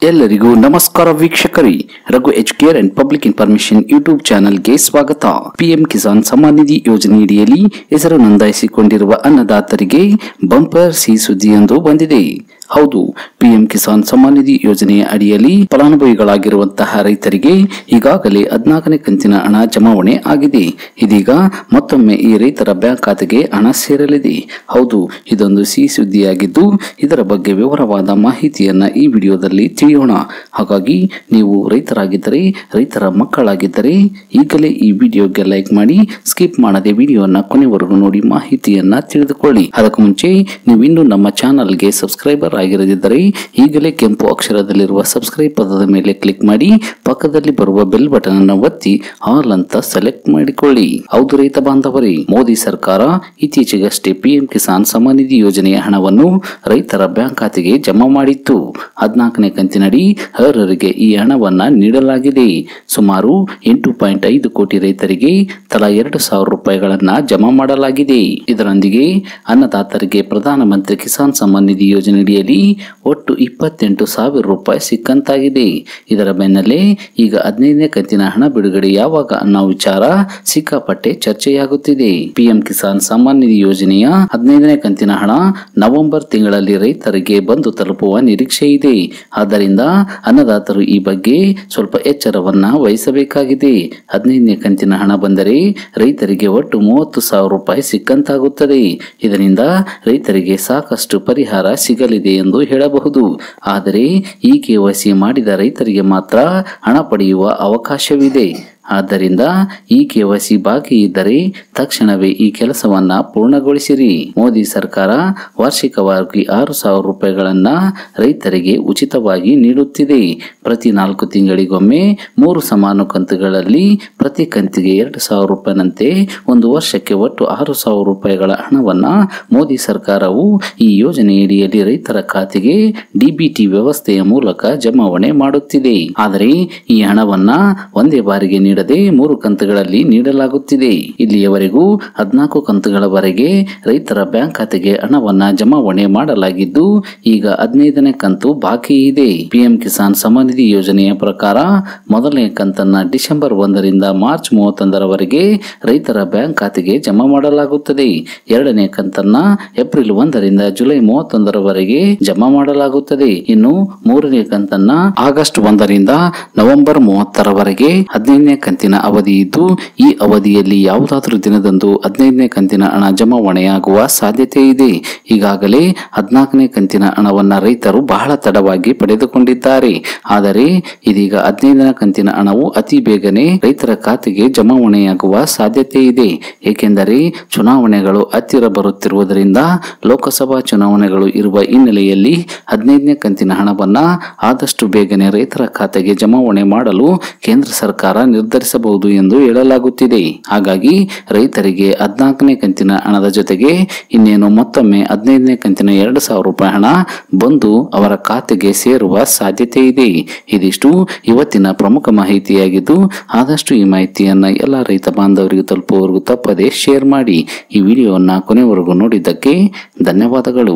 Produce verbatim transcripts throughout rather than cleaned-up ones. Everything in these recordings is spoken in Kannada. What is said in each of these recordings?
ಎಲ್ಲರಿಗೂ ನಮಸ್ಕಾರ ವೀಕ್ಷಕರೇ, Raghu H care and public information YouTube ಚಾನೆಲ್ಗೆ ಸ್ವಾಗತ. ಪಿಎಂ ಕಿಸಾನ್ ಸಮ್ಮಾನ್ ನಿಧಿ ಯೋಜನೆಯಡಿಯಲ್ಲಿ ಹೆಸರು ನೋಂದಾಯಿಸಿಕೊಂಡಿರುವ ಅನ್ನದಾತರಿಗೆ ಬಂಪರ್ ಸಿಹಿ ಸುದ್ದಿಯೊಂದು ಬಂದಿದೆ. ಹೌದು, ಪಿಎಂ ಕಿಸಾನ್ ಸಮ್ಮಾನ್ ನಿಧಿ ಯೋಜನೆಯ ಅಡಿಯಲ್ಲಿ ಫಲಾನುಭವಿಗಳಾಗಿರುವಂತಹ ರೈತರಿಗೆ ಈಗಾಗಲೇ ಹದಿನಾಲ್ಕನೇ ಕಂತಿನ ಹಣ ಜಮಾವಣೆ ಆಗಿದೆ. ಇದೀಗ ಮತ್ತೊಮ್ಮೆ ಈ ರೈತರ ಬ್ಯಾಂಕ್ ಖಾತೆಗೆ ಹಣ ಸೇರಲಿದೆ. ಹೌದು, ಇದೊಂದು ಸಿಹಿ ಸುದ್ದಿಯಾಗಿದ್ದು ಇದರ ಬಗ್ಗೆ ವಿವರವಾದ ಮಾಹಿತಿಯನ್ನ ಈ ವಿಡಿಯೋದಲ್ಲಿ ತಿಳಿಯೋಣ. ಹಾಗಾಗಿ ನೀವು ರೈತರಾಗಿದ್ದರೆ, ರೈತರ ಮಕ್ಕಳಾಗಿದ್ದರೆ ಈಗಲೇ ಈ ವಿಡಿಯೋಗೆ ಲೈಕ್ ಮಾಡಿ, ಸ್ಕಿಪ್ ಮಾಡದೆ ವಿಡಿಯೋನ ಕೊನೆವರೆಗೂ ನೋಡಿ ಮಾಹಿತಿಯನ್ನ ತಿಳಿದುಕೊಳ್ಳಿ. ಅದಕ್ಕೂ ಮುಂಚೆ ನೀವು ಇನ್ನೂ ನಮ್ಮ ಚಾನಲ್ಗೆ ಸಬ್ಸ್ಕ್ರೈಬರ್ ಆಗಿರದಿದ್ದರೆ ಈಗಲೇ ಕೆಂಪು ಅಕ್ಷರದಲ್ಲಿರುವ ಸಬ್ಸ್ಕ್ರೈಬ್ ಪದದ ಮೇಲೆ ಕ್ಲಿಕ್ ಮಾಡಿ, ಪಕ್ಕದಲ್ಲಿ ಬರುವ ಬೆಲ್ ಬಟನ್ ಅನ್ನು ಒತ್ತಿ ಆಲ್ ಅಂತ ಸೆಲೆಕ್ಟ್ ಮಾಡಿಕೊಳ್ಳಿ. ಹೌದು ರೈತ ಬಾಂಧವರೇ, ಮೋದಿ ಸರ್ಕಾರ ಇತ್ತೀಚೆಗಷ್ಟೇ ಪಿಎಂ ಕಿಸಾನ್ ಸಮ್ಮಾನ್ ನಿಧಿ ಯೋಜನೆಯ ಹಣವನ್ನು ರೈತರ ಬ್ಯಾಂಕ್ ಖಾತೆಗೆ ಜಮಾ ಮಾಡಿತ್ತು. ಹದಿನಾಲ್ಕನೇ ಕಂತಿನಡಿ ಅರ್ಹರಿಗೆ ಈ ಹಣವನ್ನ ನೀಡಲಾಗಿದೆ. ಸುಮಾರು ಎಂಟು ಪಾಯಿಂಟ್ ಐದು ಕೋಟಿ ರೈತರಿಗೆ ತಲಾ ಎರಡು ಸಾವಿರ ರೂಪಾಯಿಗಳನ್ನ ಜಮಾ ಮಾಡಲಾಗಿದೆ. ಇದರೊಂದಿಗೆ ಅನ್ನದಾತರಿಗೆ ಪ್ರಧಾನಮಂತ್ರಿ ಕಿಸಾನ್ ಸಮ್ಮಾನ್ ನಿಧಿ ಯೋಜನೆಯಡಿಯಲ್ಲಿ ಒಟ್ಟು ಇಪ್ಪತ್ತೆಂಟು ಸಾವಿರ ರೂಪಾಯಿ ಸಿಕ್ಕಂತಾಗಿದೆ. ಇದರ ಬೆನ್ನಲ್ಲೇ ಈಗ ಹದಿನೈದನೇ ಕಂತಿನ ಹಣ ಬಿಡುಗಡೆ ಯಾವಾಗ ಅನ್ನೋ ವಿಚಾರ ಸಿಕ್ಕಾಪಟ್ಟೆ ಚರ್ಚೆಯಾಗುತ್ತಿದೆ. ಪಿಎಂ ಕಿಸಾನ್ ಸಮ್ಮಾನ್ ನಿಧಿ ಯೋಜನೆಯ ಹದಿನೈದನೇ ಕಂತಿನ ಹಣ ನವೆಂಬರ್ ತಿಂಗಳಲ್ಲಿ ರೈತರಿಗೆ ಬಂದು ತಲುಪುವ ನಿರೀಕ್ಷೆ ಇದೆ. ಆದ್ದರಿಂದ ಅನ್ನದಾತರು ಈ ಬಗ್ಗೆ ಸ್ವಲ್ಪ ಎಚ್ಚರವನ್ನ ವಹಿಸಬೇಕಾಗಿದೆ. ಹದಿನೈದನೇ ಕಂತಿನ ಹಣ ಬಂದರೆ ರೈತರಿಗೆ ಒಟ್ಟು ಮೂವತ್ತು ಸಾವಿರ ರೂಪಾಯಿ ಸಿಕ್ಕಂತಾಗುತ್ತದೆ. ಇದರಿಂದ ರೈತರಿಗೆ ಸಾಕಷ್ಟು ಪರಿಹಾರ ಸಿಗಲಿದೆ ಎಂದು ಹೇಳಬಹುದು. ಆದರೆ ಈ ಕೆವೈಸಿ ಮಾಡಿದ ರೈತರಿಗೆ ಮಾತ್ರ ಹಣ ಪಡೆಯುವ ಅವಕಾಶವಿದೆ. ಆದ್ದರಿಂದ ಈ ಕೆವೈಸಿ ಬಾಕಿ ಇದ್ದರೆ ತಕ್ಷಣವೇ ಈ ಕೆಲಸವನ್ನ ಪೂರ್ಣಗೊಳಿಸಿರಿ. ಮೋದಿ ಸರ್ಕಾರ ವಾರ್ಷಿಕವಾಗಿ ಆರು ಸಾವಿರ ರೂಪಾಯಿಗಳನ್ನ ರೈತರಿಗೆ ಉಚಿತವಾಗಿ ನೀಡುತ್ತಿದೆ. ಪ್ರತಿ ನಾಲ್ಕು ತಿಂಗಳಿಗೊಮ್ಮೆ ಮೂರು ಸಮಾನ ಕಂತುಗಳಲ್ಲಿ ಪ್ರತಿ ಕಂತಿಗೆ ಎರಡು ಸಾವಿರ ರೂಪಾಯಿನಂತೆ ಒಂದು ವರ್ಷಕ್ಕೆ ಒಟ್ಟು ಆರು ಸಾವಿರ ರೂಪಾಯಿಗಳ ಹಣವನ್ನ ಮೋದಿ ಸರ್ಕಾರವು ಈ ಯೋಜನೆಯಡಿಯಲ್ಲಿ ರೈತರ ಖಾತೆಗೆ ಡಿಬಿಟಿ ವ್ಯವಸ್ಥೆಯ ಮೂಲಕ ಜಮಾವಣೆ ಮಾಡುತ್ತಿದೆ. ಆದರೆ ಈ ಹಣವನ್ನ ಒಂದೇ ಬಾರಿಗೆ ನೀಡದೆ ಮೂರು ಕಂತುಗಳಲ್ಲಿ ನೀಡಲಾಗುತ್ತಿದೆ. ಇಲ್ಲಿಯವರೆಗೂ ಹದಿನಾಲ್ಕು ಕಂತುಗಳವರೆಗೆ ರೈತರ ಬ್ಯಾಂಕ್ ಖಾತೆಗೆ ಹಣವನ್ನ ಜಮಾವಣೆ ಮಾಡಲಾಗಿದ್ದು ಈಗ ಹದಿನೈದನೇ ಕಂತು ಬಾಕಿ ಇದೆ. ಪಿಎಂ ಕಿಸಾನ್ ಸಮ್ಮಾನ್ ನಿಧಿ ಯೋಜನೆಯ ಪ್ರಕಾರ ಮೊದಲನೇ ಕಂತನ್ನ ಡಿಸೆಂಬರ್ ಒಂದರಿಂದ ಮಾರ್ಚ್ ಮೂವತ್ತೊಂದರವರೆಗೆ ರೈತರ ಬ್ಯಾಂಕ್ ಖಾತೆಗೆ ಜಮಾ ಮಾಡಲಾಗುತ್ತದೆ. ಎರಡನೇ ಕಂತನ್ನ ಏಪ್ರಿಲ್ ಒಂದರಿಂದ ಜುಲೈ ಮೂವತ್ತೊಂದರವರೆಗೆ ಜಮಾ ಮಾಡಲಾಗುತ್ತದೆ. ಇನ್ನು ಮೂರನೇ ಕಂತನ್ನ ಆಗಸ್ಟ್ ಒಂದರಿಂದ ನವೆಂಬರ್ ಮೂವತ್ತರವರೆಗೆ ಹದಿನೈದನೇ ಕಂತಿನ ಅವಧಿ ಇದ್ದು ಈ ಅವಧಿಯಲ್ಲಿ ಯಾವುದಾದರೂ ದಿನದಂದು ಹದಿನೈದನೇ ಕಂತಿನ ಹಣ ಜಮಾವಣೆಯಾಗುವ ಸಾಧ್ಯತೆ ಇದೆ. ಈಗಾಗಲೇ ಹದಿನಾಲ್ಕನೇ ಕಂತಿನ ಹಣವನ್ನ ರೈತರು ಬಹಳ ತಡವಾಗಿ ಪಡೆದುಕೊಂಡಿದ್ದಾರೆ. ಆದರೆ ಇದೀಗ ಹದಿನೈದನೇ ಕಂತಿನ ಹಣವು ಅತಿ ಬೇಗನೆ ರೈತರ ಖಾತೆಗೆ ಜಮಾವಣೆಯಾಗುವ ಸಾಧ್ಯತೆ ಇದೆ. ಏಕೆಂದರೆ ಚುನಾವಣೆಗಳು ಹತ್ತಿರ ಬರುತ್ತಿರುವುದರಿಂದ ಲೋಕಸಭಾ ಚುನಾವಣೆಗಳು ಇರುವ ಹಿನ್ನೆಲೆಯಲ್ಲಿ ಹದಿನೈದನೇ ಕಂತಿನ ಹಣವನ್ನ ಆದಷ್ಟು ಬೇಗನೆ ರೈತರ ಖಾತೆಗೆ ಜಮಾವಣೆ ಮಾಡಲು ಕೇಂದ್ರ ಸರ್ಕಾರ ನಿರ್ಧರಿಸಬಹುದು ಎಂದು ಹೇಳಲಾಗುತ್ತಿದೆ. ಹಾಗಾಗಿ ರೈತರಿಗೆ ಹದಿನಾಲ್ಕನೇ ಕಂತಿನ ಹಣದ ಜೊತೆಗೆ ಇನ್ನೇನು ಮತ್ತೊಮ್ಮೆ ಹದಿನೈದನೇ ಕಂತಿನ ಎರಡು ಸಾವಿರ ರೂಪಾಯಿ ಹಣ ಬಂದು ಅವರ ಖಾತೆಗೆ ಸೇರುವ ಸಾಧ್ಯತೆ ಇದೆ. ಇದಿಷ್ಟು ಇವತ್ತಿನ ಪ್ರಮುಖ ಮಾಹಿತಿಯಾಗಿದ್ದು ಆದಷ್ಟು ಈ ಮಾಹಿತಿಯನ್ನ ಎಲ್ಲ ರೈತ ಬಾಂಧವರಿಗೆ ತಲುಪುವವರೆಗೂ ತಪ್ಪದೆ ಶೇರ್ ಮಾಡಿ. ಈ ವಿಡಿಯೋವನ್ನ ಕೊನೆವರೆಗೂ ನೋಡಿದ್ದಕ್ಕೆ ಧನ್ಯವಾದಗಳು.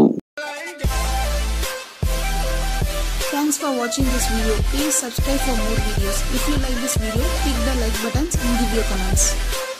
Thanks for watching this video. Please subscribe for more videos. If you like this video, click the like buttons and give your comments.